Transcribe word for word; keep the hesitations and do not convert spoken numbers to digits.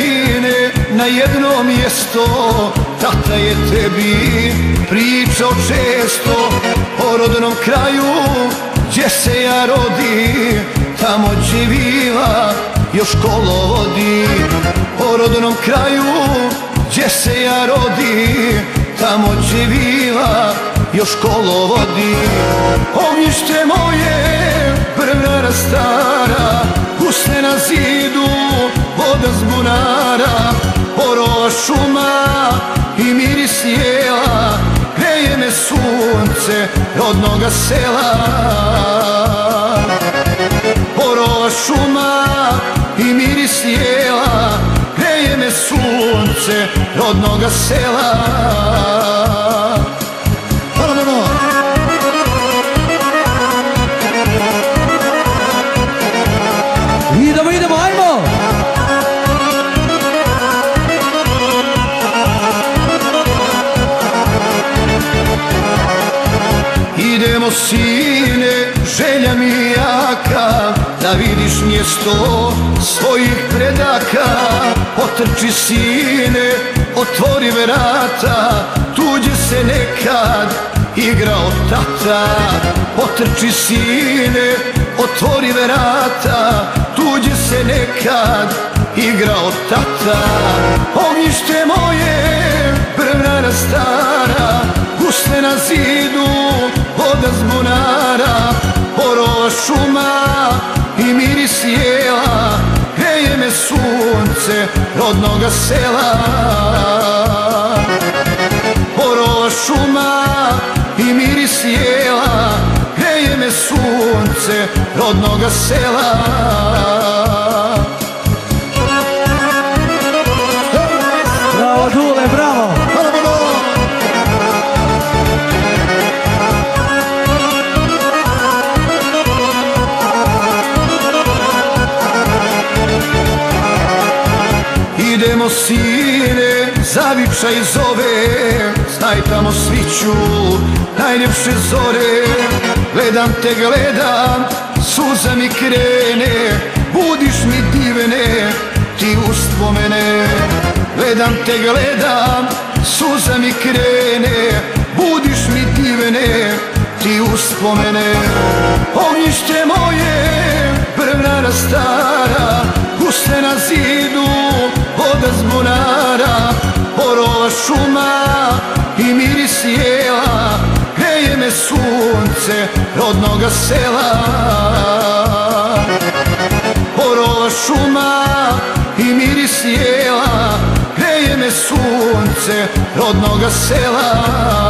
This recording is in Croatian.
sine, na jedno mjesto, tata je tebi pričao često o rodnom kraju gdje se ja rodi, tamo gdje vila još kolo vodi. O rodnom kraju gdje se ja rodi, tamo gdje vila još kolo vodi. Ognjište moje, brvnara stara, usne na zidu, voda z bunara, borova šuma i miris jela, greje me sunce rodnoga sela. Borova šuma i miris jela, greje me sunce rodnoga sela. Idemo, idemo, ajmo! Idemo sine, želja mi jaka, da vidiš mjesto svojih predaka. Potrči sine, otvori vrata, tuđe se nekad igrao tata. Potrči sine, otvori vrata, tuđe se nekad igrao tata. Ognjište moje, brvnara stara, usne na zidu, voda z bunara, borova šuma i miris jela, greje me sunce rodnoga sela. Borova šuma i miris jela, greje me sunce rodnoga sela. Bravo Dule, bravo! Idemo sine, zavičaj zove, znaj tamo sviću najljepše zore. Gledam te, gledam, suza mi krene, budiš mi divne, ti uspomene. Gledam te, gledam, suza mi krene, budiš mi divne, ti uspomene. Ognjište moje, brvnara stara, usne na zidu, voda z bunara, borova šuma i miris jela, greje me sunce rodnoga sela. Borova šuma i miris jela, greje me sunce rodnoga sela.